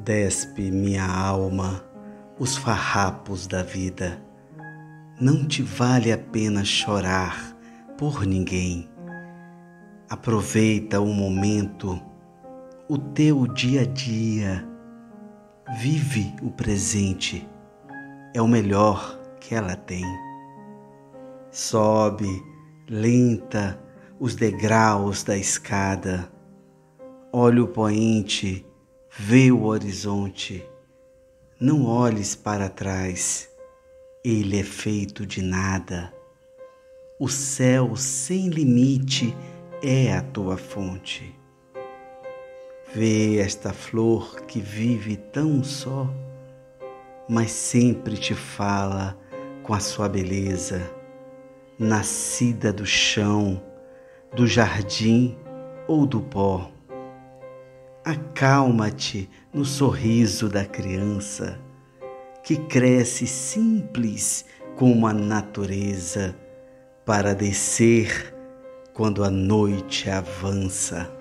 Despe, minha alma, os farrapos da vida. Não te vale a pena chorar por ninguém. Aproveita o momento, o teu dia a dia. Vive o presente, é o melhor que ela tem. Sobe, lenta, os degraus da escada. Olha o poente, vê o horizonte. Não olhes para trás, ele é feito de nada. O céu sem limite é a tua fonte. Vê esta flor que vive tão só, mas sempre te fala com a sua beleza, nascida do chão, do jardim ou do pó. Acalma-te no sorriso da criança, que cresce simples como a natureza, para descer quando a noite avança.